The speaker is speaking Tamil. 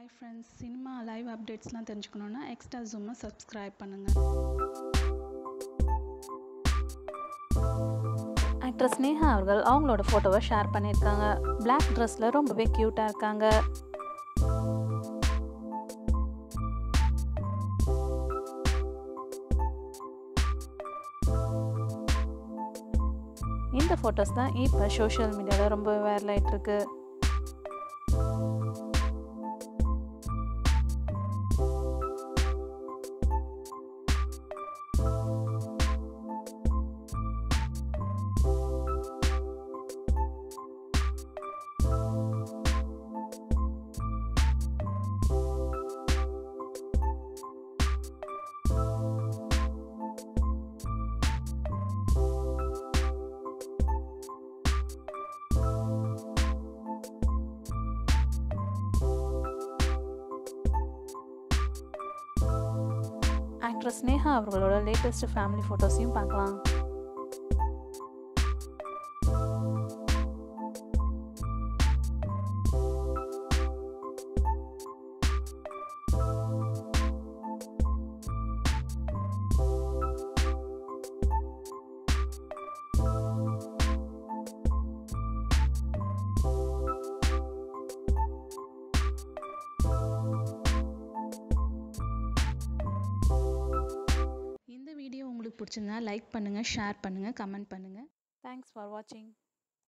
Hi friends, cinema live updatesலாம் தெரிஞ்சுக்கணும்னா எக்ஸ்ட்ரா ஜூமை சப்ஸ்கிரைப் பண்ணுங்க. ஆக்ட்ரஸ் ஸ்னேகா அவர்கள் அவங்களோட ஃபோட்டோவை ஷேர் பண்ணியிருக்காங்க. பிளாக் ட்ரெஸ்ல ரொம்பவே க்யூட்டாக இருக்காங்க. இந்த ஃபோட்டோஸ் தான் இப்போ சோஷியல் மீடியாவில் ரொம்ப வைரல் ஆயிட்டு இருக்கு. ஆக்ட்ரஸ் ஸ்னேகா அவர்களோட லேட்டஸ்ட் ஃபேமிலி ஃபோட்டோஸையும் பார்க்கலாம். இந்த வீடியோ உங்களுக்கு பிடிச்சிருந்தா லைக் பண்ணுங்க, ஷேர் பண்ணுங்க, கமெண்ட் பண்ணுங்க. தேங்க்ஸ் ஃபார் வாட்சிங்.